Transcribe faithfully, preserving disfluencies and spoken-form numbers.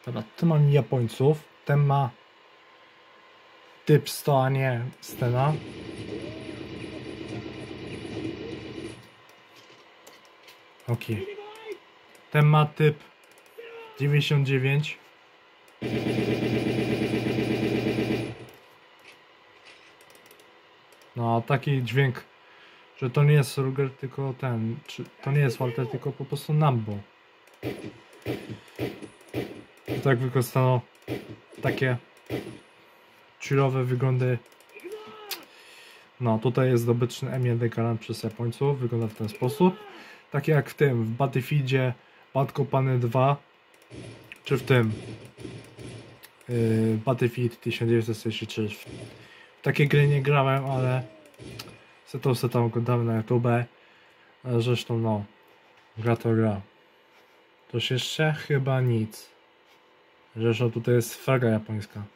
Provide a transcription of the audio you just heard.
Dobra, tu mam Japońców. Ten ma typ sto, a nie Stena. Okej. Okay. Ten ma typ dziewięćdziesiąt dziewięć. No, taki dźwięk, że to nie jest Ruger, tylko ten, czy to nie jest Walter, tylko po prostu Nambo. I tak wykorzystano takie chillowe wyglądy. No, tutaj jest zdobyczny M jeden Garand przez Japońców, wygląda w ten sposób. Tak jak w tym, w Battlefieldzie Bad Company dwa, czy w tym yy, Battlefield tysiąc dziewięćset sześćdziesiąt trzy. W takie gry nie grałem, ale se to se tam oglądamy na YouTube. Zresztą no, gra to gra. Coś jeszcze? Chyba nic. Zresztą tutaj jest flaga japońska.